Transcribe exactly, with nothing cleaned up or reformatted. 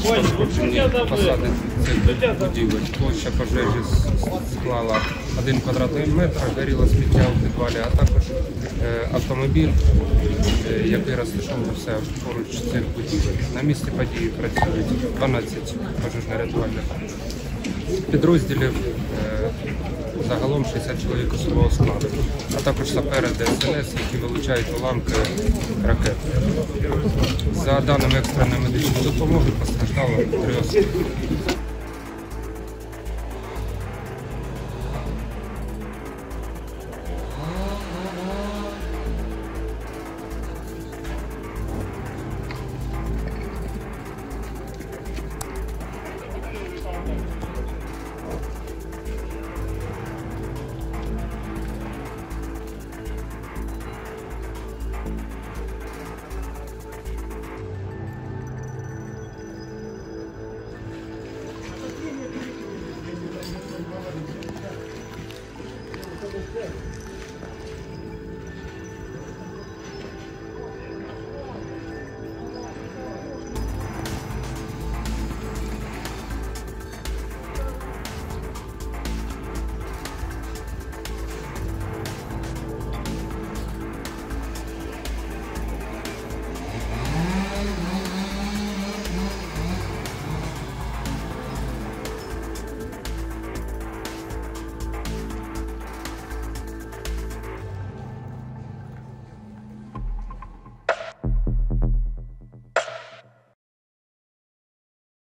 пошкоджені фасади цих будівель. Площа пожежі склала один квадратний метр, горіло сміття у підвалі, а також автомобіль, який розташовувався поруч цих будівель. На місці події працюють дванадцять пожежно-рятувальних підрозділів, загалом шістдесят чоловік особового складу, а також сапери Де Ес Ен Ес, які вилучають уламки ракет. За даними екстреної медичної допомоги постраждало три особи.